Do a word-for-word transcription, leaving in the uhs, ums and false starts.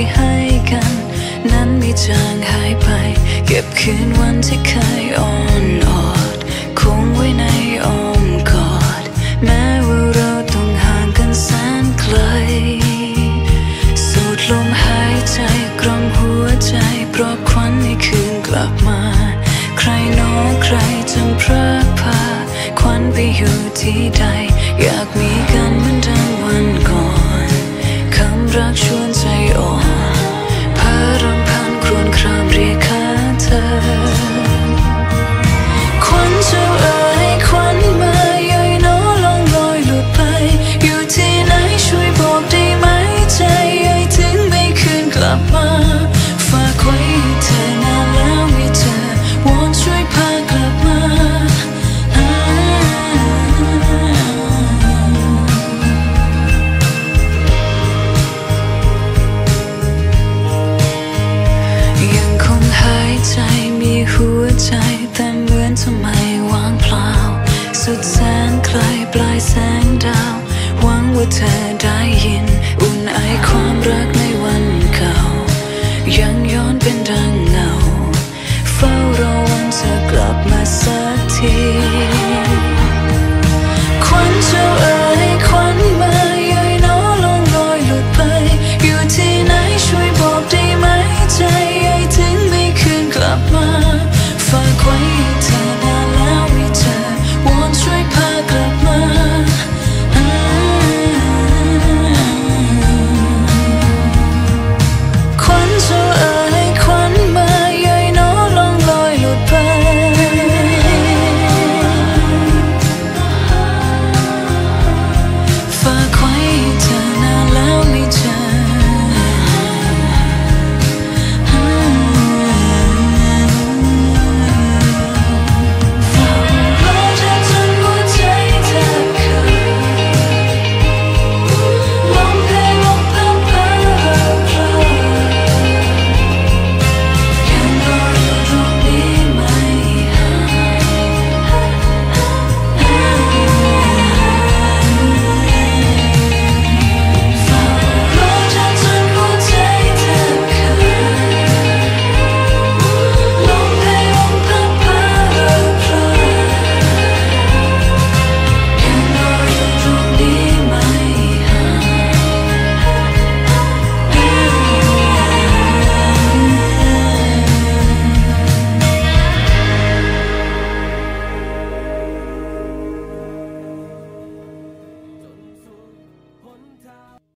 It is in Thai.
ให้กันนั้นไม่จางหายไปเก็บคืนวันที่เคยอ่อนออดคงไว้ในอ้อมกอดแม้ว่าเราต้องห่างกันแสนไกลสูดลมหายใจกล่อมหัวใจปลอบขวัญให้คืนกลับมาใครหนอใครจำพระพาขวัญไปอยู่ที่ใดอยากมีกันเหมือนดังวันก่อนคำรักชวนใจอ่อนพารำพันครวญครามเรียกหาเธอขวัญเจ้าเอ๋ยขวัญมาเย้ยน้อลองลอยหลุดไปอยู่ที่ไหนช่วยบอกได้ไหมใจเย้ยถึงไม่คืนกลับมาฝากไว้ให้เธอนานแล้วไม่เจอวอนช่วยพากลับมายังคงหายใจ